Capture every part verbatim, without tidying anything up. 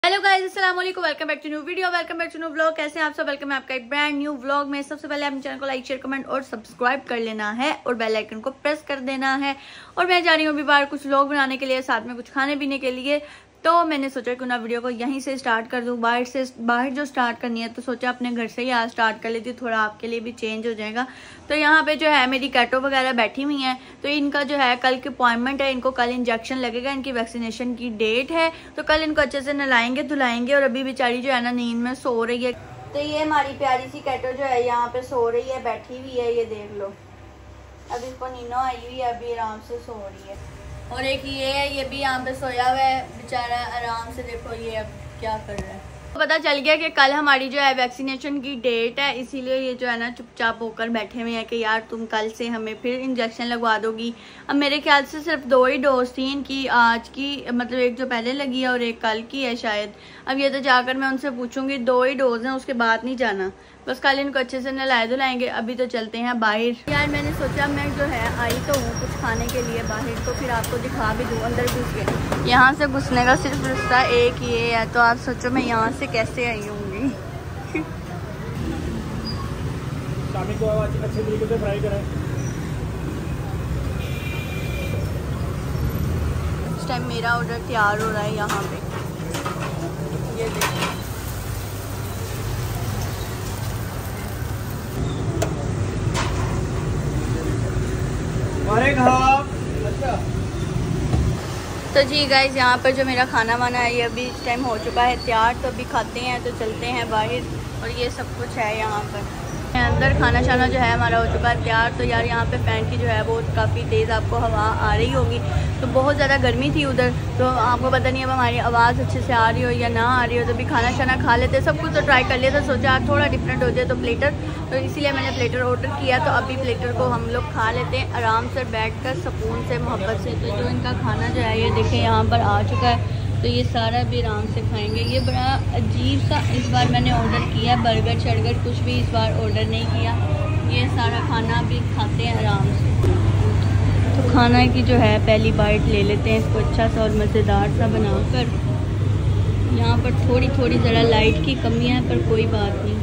Hello guys, अस्सलाम वालेकुम, welcome back to new video, welcome back to new vlog. कैसे हैं आप सब? वेलकम है आपका एक ब्रांड न्यू व्लॉग में। सबसे पहले अपने चैनल को लाइक शेयर कमेंट और सब्सक्राइब कर लेना है और बेल आइकन को प्रेस कर देना है। और मैं जा रही हूँ अभी बाहर कुछ व्लॉग बनाने के लिए, साथ में कुछ खाने पीने के लिए। तो मैंने सोचा कि ना वीडियो को यहीं से स्टार्ट कर दूं। बाहर से बाहर जो स्टार्ट करनी है तो सोचा अपने घर से ही आज स्टार्ट कर लेती हूँ, थोड़ा आपके लिए भी चेंज हो जाएगा। तो यहाँ पे जो है मेरी कैटो वगैरह बैठी हुई हैं। तो इनका जो है कल की अपॉइंटमेंट है, इनको कल इंजेक्शन लगेगा, इनकी वैक्सीनेशन की डेट है। तो कल इनको अच्छे से नहलाएंगे धुलाएंगे। और अभी बेचारी जो है ना नींद में सो रही है। तो ये हमारी प्यारी सी कैटो जो है यहाँ पे सो रही है, बैठी हुई है, ये देख लो। अब इसको नींद आई हुई है, अभी आराम से सो रही है। और एक ये है, ये भी यहाँ पे सोया हुआ है बेचारा आराम से। देखो ये अब क्या कर रहा है। पता चल गया कि कल हमारी जो है वैक्सीनेशन की डेट है, इसीलिए ये जो है ना चुपचाप होकर बैठे हुए हैं कि यार तुम कल से हमें फिर इंजेक्शन लगवा दोगी। अब मेरे ख्याल से सिर्फ दो ही डोज थी इनकी, आज की मतलब एक जो पहले लगी है और एक कल की है शायद। अब ये तो जाकर मैं उनसे पूछूंगी, दो ही डोज हैं, उसके बाद नहीं जाना। बस कल इनको अच्छे से नहलाए धुलाएंगे। अभी तो चलते हैं बाहर। यार मैंने सोचा मैं जो है आई तो हूँ कुछ खाने के लिए बाहर, तो फिर आपको दिखा भी दूँ अंदर घुस के। यहाँ से घुसने का सिर्फ रास्ता एक ये है, तो आप सोचो मैं यहाँ से कैसे आई होंगी। शामी को अच्छे तरीके से फ्राई करें। इस टाइम मेरा ऑर्डर तैयार हो रहा है यहाँ पे, ये देखिए। अच्छा तो जी गाइज यहाँ पर जो मेरा खाना वाना है ये अभी इस टाइम हो चुका है तैयार। तो अभी खाते हैं, तो चलते हैं बाहर। और ये सब कुछ है यहाँ पर अंदर। खाना शाना जो है हमारा हो चुका है तैयार। तो यार यहाँ पे फैन की जो है वो काफ़ी तेज़ आपको हवा आ रही होगी। तो बहुत ज़्यादा गर्मी थी उधर, तो आपको पता नहीं अब हमारी आवाज़ अच्छे से आ रही हो या ना आ रही हो। तो अभी खाना शाना खा लेते, सब कुछ तो ट्राई कर लिया था। सोचा थोड़ा डिफरेंट हो जाए तो प्लेटर, तो इसीलिए मैंने प्लेटर ऑर्डर किया। तो अभी प्लेटर को हम लोग खा लेते हैं आराम से बैठ कर, सुकून से, मोहब्बत से। तो जो इनका खाना जो है ये देखें यहाँ पर आ चुका है। तो ये सारा भी आराम से खाएंगे। ये बड़ा अजीब सा इस बार मैंने ऑर्डर किया, बर्गर शर्गर कुछ भी इस बार ऑर्डर नहीं किया। ये सारा खाना भी खाते हैं आराम से। तो खाना की जो है पहली बाइट ले लेते हैं इसको अच्छा सा और मज़ेदार सा बनाकर। यहाँ पर थोड़ी थोड़ी ज़रा लाइट की कमियाँ हैं, पर कोई बात नहीं।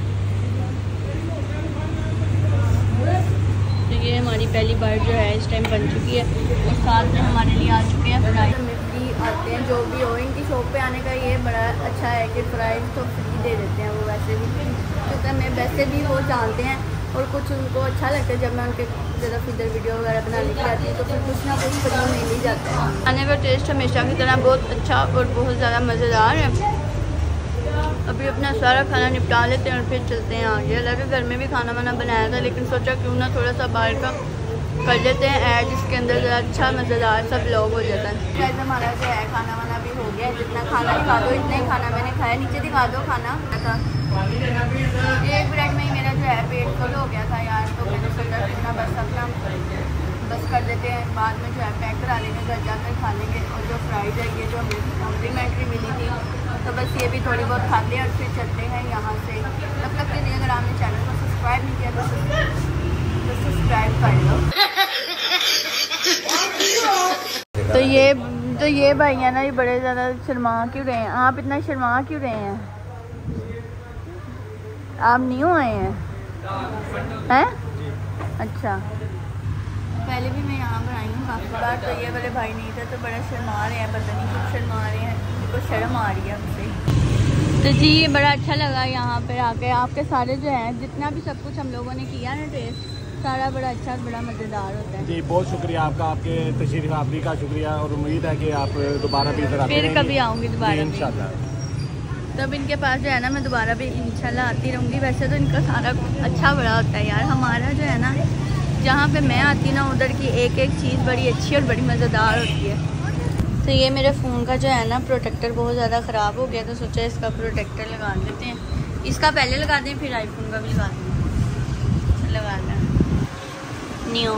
तो ये हमारी पहली बाइट जो है इस टाइम बन चुकी है। और साथ में हमारे लिए आ चुके हैं फ्राई आते हैं। जो भी हो इनकी शॉप पे आने का ये बड़ा अच्छा है कि प्राइस तो फ्री दे देते हैं वो। वैसे भी क्योंकि मैं वैसे भी वो जानते हैं और कुछ उनको अच्छा लगता है जब मैं उनके तरफ इधर वीडियो वगैरह बनाने की आती हूँ, तो फिर कुछ ना कुछ फ्री मिल ही जाता है। खाने का टेस्ट हमेशा की तरह बहुत अच्छा और बहुत ज़्यादा मज़ेदार है। अभी अपना सारा खाना निपटा लेते हैं और फिर चलते हैं आगे। हालांकि घर में भी खाना वाना बनाया था, लेकिन सोचा क्यों ना थोड़ा सा बाहर का कर लेते हैं ऐड, जिसके अंदर ज़रा अच्छा मज़ेदार सब लोग हो जाता है। शायद हमारा जो है खाना वाना भी हो गया। जितना खाना दिखा दो इतना ही खाना मैंने खाया। नीचे दिखा दो खाना था। एक मिनट में ही मेरा जो है पेट फुल हो गया था यार। तो मैंने सोचा कितना बस अपना बस कर देते हैं, बाद में जो है पैक करा लेंगे, घर जाकर खा लेंगे। और जो फ्राइड है ये जो हमें कॉम्प्लीमेंट्री मिली थी, तो बस ये भी थोड़ी बहुत खाते हैं और फिर चलते हैं यहाँ से। तब तक के लिए अगर आपने चैनल को सब्सक्राइब नहीं किया तो सब्सक्राइब कर लो। तो ये तो ये भाई है ना, ये बड़े ज़्यादा शर्मा क्यों रहे हैं? आप इतना शर्मा क्यों रहे हैं? आप न्यू आए हैं हैं? अच्छा, पहले भी मैं यहाँ पर आई हूँ काफ़ी बार। तो ये वाले भाई नहीं थे, तो बड़ा शर्मा रहे हैं, पता नहीं कुछ शर्मा रहे हैं, उनको शर्म आ रही है हमसे। तो जी ये बड़ा अच्छा लगा यहाँ पर आके। आपके सारे जो हैं जितना भी सब कुछ हम लोगों ने किया ना टेस्ट, सारा बड़ा अच्छा बड़ा मज़ेदार होता है। जी बहुत शुक्रिया आपका, आपके तशरीफ आफरी का शुक्रिया। और उम्मीद है कि आप दोबारा भी इधर आते फिर कभी आऊँगी दोबारा इंशाल्लाह। तब इनके पास जो है ना मैं दोबारा भी इंशाल्लाह आती रहूँगी। वैसे तो इनका सारा अच्छा बड़ा होता है यार। हमारा जो है ना जहाँ पे मैं आती ना उधर की एक एक चीज़ बड़ी अच्छी और बड़ी मज़ेदार होती है। तो ये मेरे फ़ोन का जो है ना प्रोटेक्टर बहुत ज़्यादा ख़राब हो गया, तो सोचा इसका प्रोटेक्टर लगा देते हैं। इसका पहले लगा दें फिर आईफोन का भी लगा दें। लगा दें न्यू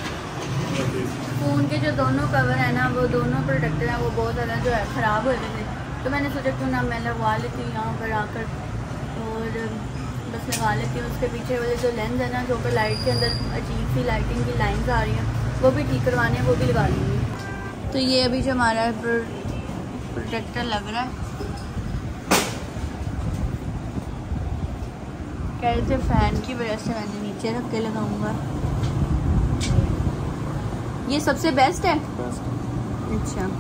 फ़ोन के जो दोनों कवर है ना, वो दोनों प्रोटेक्टर हैं, वो बहुत ज़्यादा जो है ख़राब हो गए थे। तो मैंने सोचा क्यों ना मैं लगवा लेती हूँ यहाँ पर आकर, और बस लगा लेती हूँ। उसके पीछे वाले जो लेंस है ना, जो ऊपर लाइट के अंदर अजीब सी लाइटिंग की लाइन्स आ रही हैं, वो भी ठीक करवाने हैं, वो भी लगा लूँगी। तो ये अभी जो हमारा प्रोटेक्टर लग रहा है, कह रहे थे फैन की वजह से मैंने नीचे रख के लगाऊंगा। ये सबसे बेस्ट है। बेस्ट। अच्छा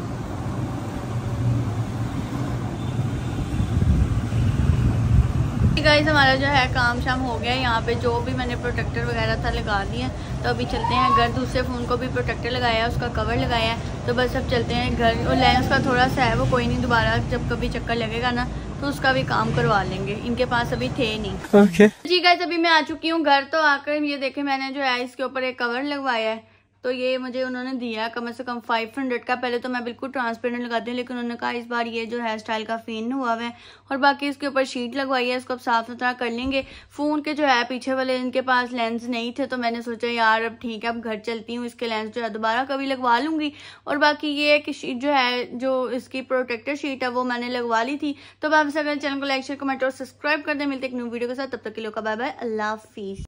गाइस, हमारा जो है काम शाम हो गया। यहाँ पे जो भी मैंने प्रोटेक्टर वगैरह था लगा दिए, तो अभी चलते हैं घर। दूसरे फ़ोन को भी प्रोटेक्टर लगाया है, उसका कवर लगाया है, तो बस अब चलते हैं घर। और लेंस का थोड़ा सा है, वो कोई नहीं, दोबारा जब कभी चक्कर लगेगा ना तो उसका भी काम करवा लेंगे। इनके पास अभी थे नहीं। okay. जी गाइस, अभी मैं आ चुकी हूँ घर। तो आकर ये देखे मैंने जो है इसके ऊपर एक कवर लगवाया है, तो ये मुझे उन्होंने दिया कम से कम फाइव हंड्रेड का। पहले तो मैं बिल्कुल ट्रांसपेरेंट लगाती हूँ, लेकिन उन्होंने कहा इस बार ये जो हेयर स्टाइल का फेन हुआ हुआ है। और बाकी इसके ऊपर शीट लगवाई है, इसको अब साफ सुथरा कर लेंगे। फ़ोन के जो है पीछे वाले इनके पास लेंस नहीं थे, तो मैंने सोचा यार अब ठीक है, अब घर चलती हूँ, इसके लेंस जो है दोबारा कभी लगवा लूँगी। और बाकी ये है कि शीट जो है, जो इसकी प्रोटेक्टर शीट है, वो मैंने लगवा ली थी। तो आप अगर चैनल को लाइक शेयर कमेंट और सब्सक्राइब कर दें। मिलते एक न्यू वीडियो के साथ, तब तक के लिए बाय बाय, अल्लाह हाफिज़।